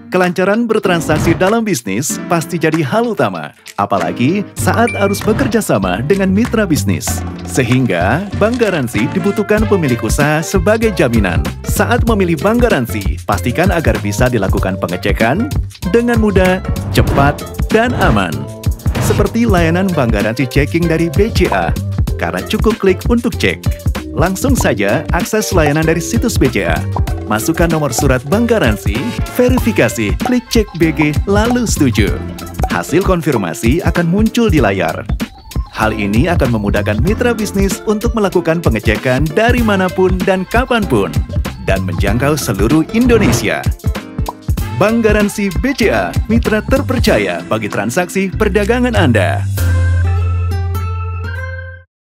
Kelancaran bertransaksi dalam bisnis pasti jadi hal utama, apalagi saat harus bekerja sama dengan mitra bisnis. Sehingga, bank garansi dibutuhkan pemilik usaha sebagai jaminan. Saat memilih bank garansi, pastikan agar bisa dilakukan pengecekan dengan mudah, cepat, dan aman. Seperti layanan bank garansi checking dari BCA, karena cukup klik untuk cek. Langsung saja akses layanan dari situs BCA. Masukkan nomor surat bank garansi, verifikasi, klik cek BG, lalu setuju. Hasil konfirmasi akan muncul di layar. Hal ini akan memudahkan mitra bisnis untuk melakukan pengecekan dari manapun dan kapanpun, dan menjangkau seluruh Indonesia. Bank Garansi BCA, mitra terpercaya bagi transaksi perdagangan Anda.